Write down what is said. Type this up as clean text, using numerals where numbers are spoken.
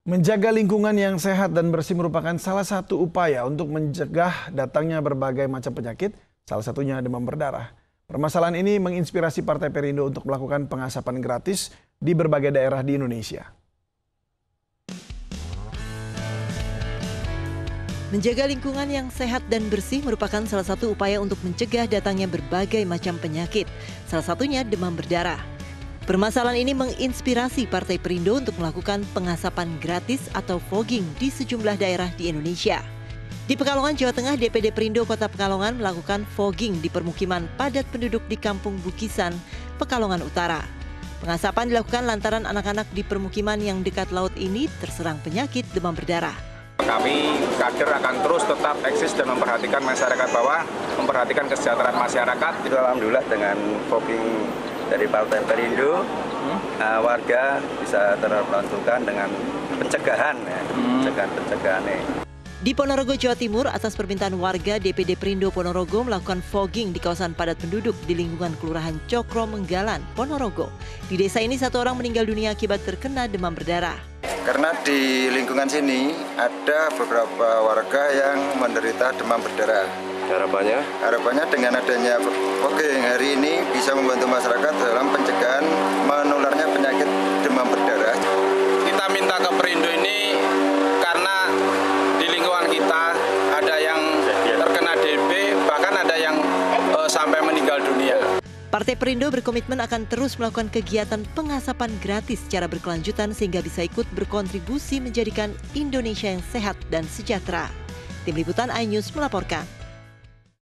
Menjaga lingkungan yang sehat dan bersih merupakan salah satu upaya untuk mencegah datangnya berbagai macam penyakit, salah satunya demam berdarah. Permasalahan ini menginspirasi Partai Perindo untuk melakukan pengasapan gratis di berbagai daerah di Indonesia. Menjaga lingkungan yang sehat dan bersih merupakan salah satu upaya untuk mencegah datangnya berbagai macam penyakit, salah satunya demam berdarah. Permasalahan ini menginspirasi Partai Perindo untuk melakukan pengasapan gratis atau fogging di sejumlah daerah di Indonesia. Di Pekalongan, Jawa Tengah, DPD Perindo Kota Pekalongan melakukan fogging di permukiman padat penduduk di Kampung Bukisan, Pekalongan Utara. Pengasapan dilakukan lantaran anak-anak di permukiman yang dekat laut ini terserang penyakit demam berdarah. Kami kader akan terus tetap eksis dan memperhatikan masyarakat bawah, memperhatikan kesejahteraan masyarakat. Alhamdulillah dengan fogging dari Partai Perindo, warga bisa terbantukan dengan pencegahan, pencegahan. Di Ponorogo, Jawa Timur, atas permintaan warga, DPD Perindo Ponorogo melakukan fogging di kawasan padat penduduk di lingkungan Kelurahan Cokro Menggalan, Ponorogo. Di desa ini satu orang meninggal dunia akibat terkena demam berdarah. Karena di lingkungan sini ada beberapa warga yang menderita demam berdarah. Harapannya dengan adanya fogging hari ini bisa membantu masyarakat dalam pencegahan menularnya penyakit demam berdarah. Kita minta ke Perindo ini karena di lingkungan kita ada yang terkena DB, bahkan ada yang sampai meninggal dunia. Partai Perindo berkomitmen akan terus melakukan kegiatan pengasapan gratis secara berkelanjutan sehingga bisa ikut berkontribusi menjadikan Indonesia yang sehat dan sejahtera. Tim Liputan iNews melaporkan.